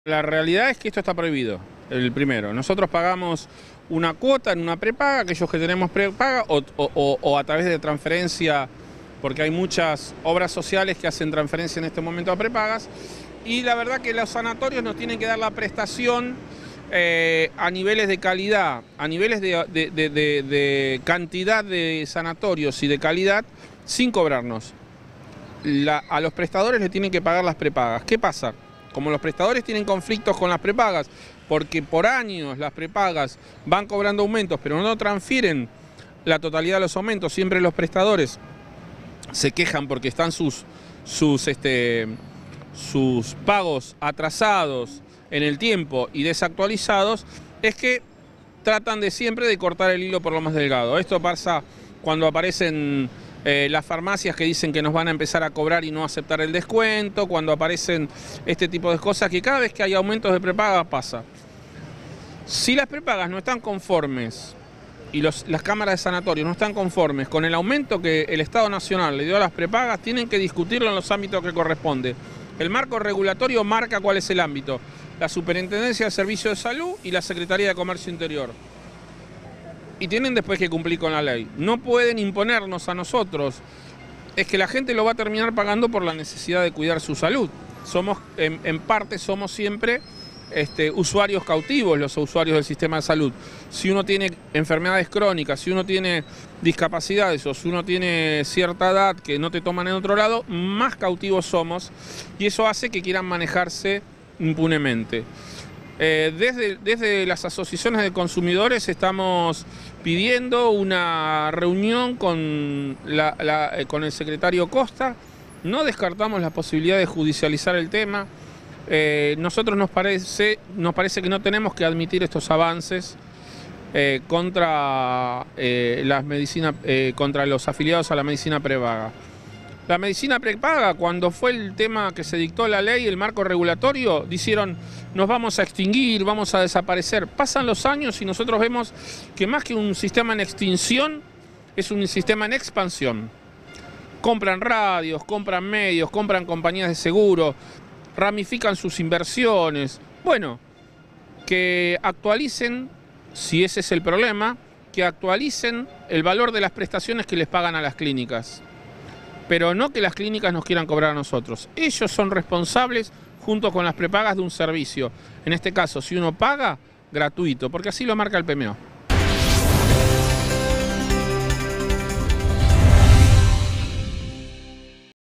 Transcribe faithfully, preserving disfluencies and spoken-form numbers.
La realidad es que esto está prohibido, el primero. Nosotros pagamos una cuota en una prepaga, aquellos que tenemos prepaga, o, o, o a través de transferencia, porque hay muchas obras sociales que hacen transferencia en este momento a prepagas, y la verdad que los sanatorios nos tienen que dar la prestación eh, a niveles de calidad, a niveles de, de, de, de, de cantidad de sanatorios y de calidad, sin cobrarnos. La, a los prestadores le tienen que pagar las prepagas. ¿Qué pasa? Como los prestadores tienen conflictos con las prepagas, porque por años las prepagas van cobrando aumentos, pero no transfieren la totalidad de los aumentos, siempre los prestadores se quejan porque están sus, sus, este, sus pagos atrasados en el tiempo y desactualizados, es que tratan de siempre de cortar el hilo por lo más delgado. Esto pasa cuando aparecen Eh, las farmacias que dicen que nos van a empezar a cobrar y no aceptar el descuento, cuando aparecen este tipo de cosas, que cada vez que hay aumentos de prepagas pasa. Si las prepagas no están conformes y los, las cámaras de sanatorio no están conformes con el aumento que el Estado Nacional le dio a las prepagas, tienen que discutirlo en los ámbitos que corresponde. El marco regulatorio marca cuál es el ámbito: la Superintendencia de Servicios de Salud y la Secretaría de Comercio Interior. Y tienen después que cumplir con la ley. No pueden imponernos a nosotros. Es que la gente lo va a terminar pagando por la necesidad de cuidar su salud. Somos, en, en parte somos siempre este, usuarios cautivos, los usuarios del sistema de salud. Si uno tiene enfermedades crónicas, si uno tiene discapacidades o si uno tiene cierta edad que no te toman en otro lado, más cautivos somos, y eso hace que quieran manejarse impunemente. Eh, desde, desde las asociaciones de consumidores estamos pidiendo una reunión con, la, la, eh, con el secretario Costa. No descartamos la posibilidad de judicializar el tema. Eh, nosotros nos parece, nos parece que no tenemos que admitir estos avances eh, contra, eh, las medicina, eh, contra los afiliados a la medicina prepaga. La medicina prepaga, cuando fue el tema que se dictó la ley, el marco regulatorio, dijeron: nos vamos a extinguir, vamos a desaparecer. Pasan los años y nosotros vemos que más que un sistema en extinción, es un sistema en expansión. Compran radios, compran medios, compran compañías de seguro, ramifican sus inversiones. Bueno, que actualicen, si ese es el problema, que actualicen el valor de las prestaciones que les pagan a las clínicas. Pero no que las clínicas nos quieran cobrar a nosotros. Ellos son responsables junto con las prepagas de un servicio. En este caso, si uno paga, gratuito, porque así lo marca el P M O.